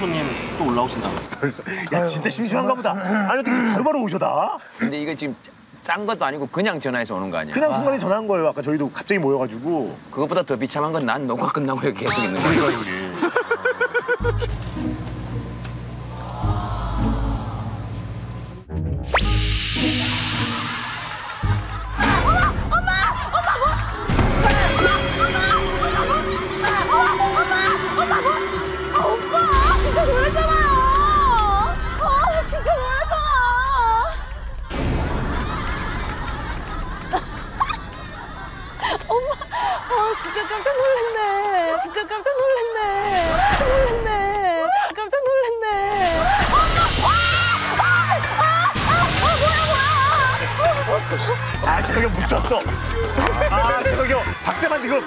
손님 또 올라오신다. 야, 진짜 심심한가 보다. 아니, 어떻게 바로바로 오셔다? 근데 이거 지금 짠 것도 아니고 그냥 전화해서 오는 거 아니야? 그냥 순간에 전화한 거예요. 아까 저희도 갑자기 모여가지고. 그것보다 더 비참한 건 난 녹화 끝나고 여기 계속 있는 거야. 그러니까, 형님. 진짜 놀랐잖아요. 나 진짜 놀랐잖아. 엄마, 진짜 깜짝 놀랐네. 진짜 깜짝 놀랐네. 깜짝 놀랐네. 아, 저기 묻혔어. 아, 저기 박재만 지금.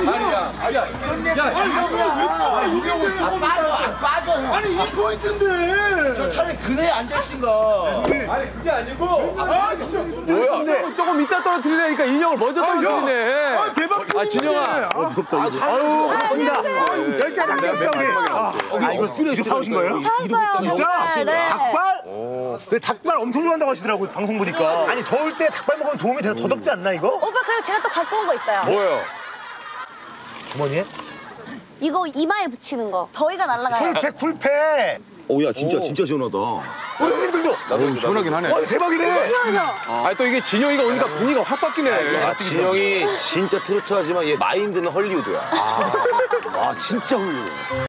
빠져. 아니 이 포인트인데. 저 차라리 그네 앉아있든가. 아니 그게 아니고 뭐야? 근데 조금 이따 떨어뜨리려니까 인형을 먼저 떨어뜨리네. 대박. 아 진영아. 무섭다 이거. 아유, 고맙습니다. 여기까지 함께했어요, 우리. 아, 이거 직접 사오신 거예요? 사왔어요. 진짜? 정말. 네. 닭발? 근데 닭발 엄청 좋아한다고 하시더라고요, 방송 보니까. 아니, 더울 때 닭발 먹으면 도움이 되나? 더 덥지 않나, 이거? 오빠 그리고 제가 또 갖고 온 거 있어요. 뭐예요? 주머니에? 이거 이마에 붙이는 거. 더위가 날아가요. 쿨팩. 오야 진짜 시원하다. 형님들도. 나도 시원하긴 하네. 와, 대박이네. 시원하죠? 아 또 이게 진영이가 오니까 분위기가 확 바뀌네. 아, 진영이 진짜 트로트하지만 얘 마인드는 헐리우드야. 아 진짜 훌륭해.